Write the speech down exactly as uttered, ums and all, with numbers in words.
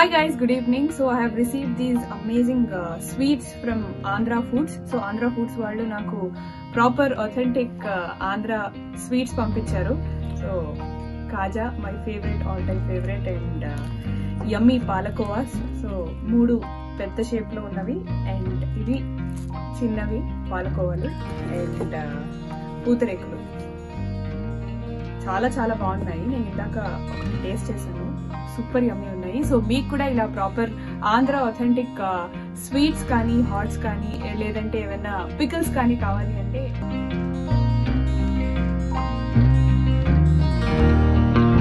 guys, good evening. So I have received these amazing uh, sweets from Andhra Foods. So Andhra Foods వాళ్ళు నాకు proper authentic Andhra sweets పంపించారు. So kaja my favourite, all time favourite, and yummy పాలకోవాస్. So మూడు పెద్ద shape లో ఉన్నవి and ఇవి చిన్నవి పాలకోవాలు అండ్ పూతరేకులు. చాలా చాలా బాగున్నాయి. నేను ఇందాక ఒకటి టేస్ట్ చేశాను, సూపర్ యమ్మీ ఉన్నాయి. సో మీకు కూడా ఇలా ప్రాపర్ ఆంధ్ర అథెంటిక్ స్వీట్స్ కానీ హాట్స్ కానీ లేదంటే ఏమైనా పికల్స్ కానీ కావాలి అంటే